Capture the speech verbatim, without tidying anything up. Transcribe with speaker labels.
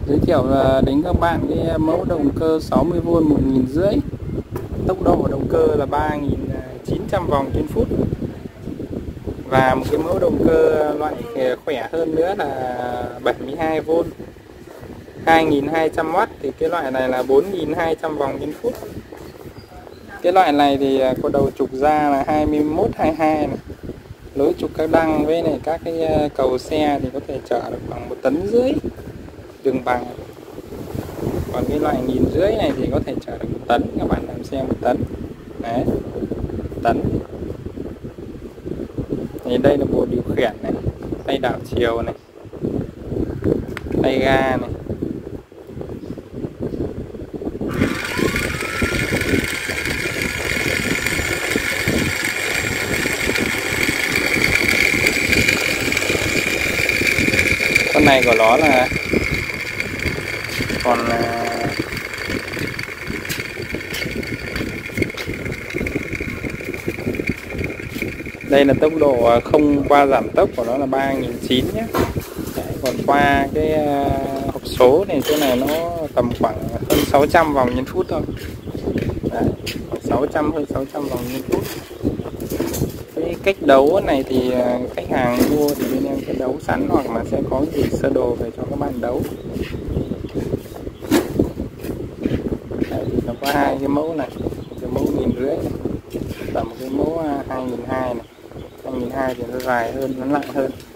Speaker 1: Giới thiệu đến các bạn cái mẫu động cơ sáu mươi vôn một nghìn rưỡi, tốc độ động cơ là ba nghìn chín trăm vòng trên phút, và một cái mẫu động cơ loại khỏe hơn nữa là bảy mươi hai vôn hai nghìn hai trăm oát, thì cái loại này là bốn nghìn hai trăm vòng trên phút. Cái loại này thì có đầu trục ra là hai mươi mốt hai mươi hai này. Lối trục các đăng với này các cái cầu xe thì có thể chở được khoảng một tấn rưỡi đường bằng. Còn cái loại nghìn rưỡi này thì có thể chở được một tấn, các bạn làm xe một tấn. Đấy, một tấn. Thì đây là bộ điều khiển này, tay đảo chiều này, tay ga này. Con này của nó là còn đây là tốc độ không qua giảm tốc của nó là ba nghìn chín trăm nhé. Đấy, còn qua cái hộp số này, chỗ này nó tầm khoảng hơn sáu trăm vòng trên phút thôi. Đấy, khoảng sáu trăm, hơn sáu trăm vòng trên phút. Cái cách đấu này thì khách hàng mua thì bên em sẽ đấu sẵn, hoặc là sẽ có gửi sơ đồ về cho các bạn đấu. Đấy, thì nó có hai cái mẫu này, cái mẫu nghìn rưỡi này, và một cái mẫu hai nghìn hai trăm này. hai nghìn hai trăm thì nó dài hơn, nó nặng hơn.